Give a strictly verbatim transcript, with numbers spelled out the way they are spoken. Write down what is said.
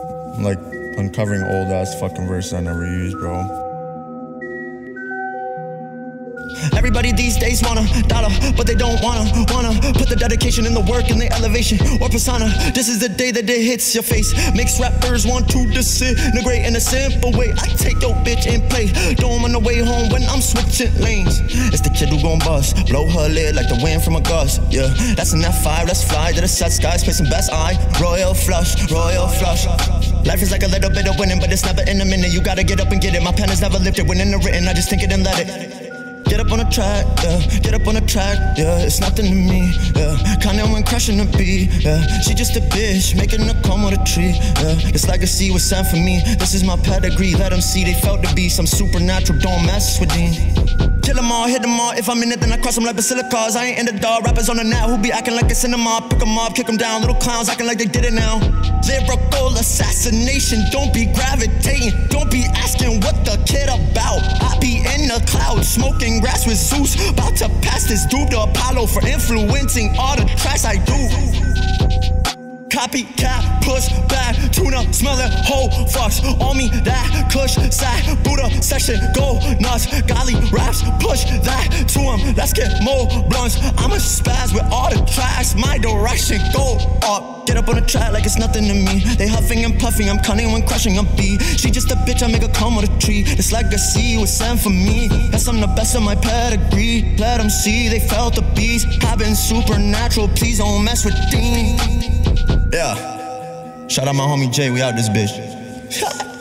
I'm like uncovering old ass fucking verses I never used, bro. Everybody these days want a dollar, but they don't wanna, wanna put the dedication in the work and the elevation or persona. This is the day that it hits your face. Makes rappers want to disintegrate in a simple way. I take your bitch and play Dome on the way home when I'm switching lanes. It's the kid who gon' bust, blow her lid like the wind from a gust. Yeah, that's an F five, let's fly to the set skies, play some best eye. Royal flush, royal flush. Life is like a little bit of winning, but it's never in a minute. You gotta get up and get it. My pen is never lifted when in the written, I just think it and let it. Get up on the track, yeah, get up on the track, yeah, it's nothing to me, yeah. Kanye when crushing the beat, yeah. She just a bitch, making a comb with a tree, yeah. This legacy was sent for me, this is my pedigree. Let them see they felt to be some supernatural, don't mess with me. Kill them all, hit them all, if I'm in it then I cross them like basilicas. I ain't in the dog, rappers on the net who be acting like it's in the mob. Pick them up, kick them down, little clowns acting like they did it now. Lyrical assassination, don't be gravitating, don't be asking what the kid about. I be in the clouds, smoking grass with Zeus, about to pass this dude to Apollo for influencing all the tracks I do. Copycat, push back, tuna, smelling whole fucks on me. That kush sack, Buddha section, go nuts. Golly raps, push that to him. Let's get more blunts. I'm a spaz with all the tracks. My direction, go up. Get up on the track like it's nothing to me. They huffing and puffing, I'm cunning when crushing a beat. She just a bitch, I make her come with a tree. This legacy was sent for me. Yes, I'm the best of my pedigree. Let them see, they felt the beast. I've been supernatural, please don't mess with Dean. Yeah, shout out my homie Jay, we out this bitch.